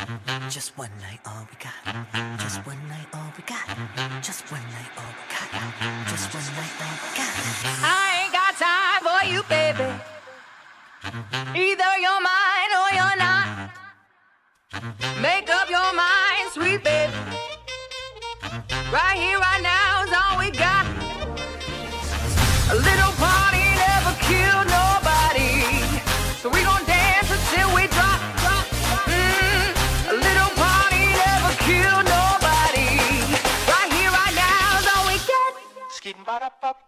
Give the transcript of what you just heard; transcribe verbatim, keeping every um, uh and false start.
Just one night, all we got. Just one night, all we got. Just one night, all we got. Just one night, all we got. I ain't got time for you, baby. Either you're mine or you're not. Make up your mind, sweet baby. Right here, right now is all we got. A little party never killed nobody, so we gon' dance until we drop, drop, drop. Mm, a little party never killed nobody. Right here, right now is all we got.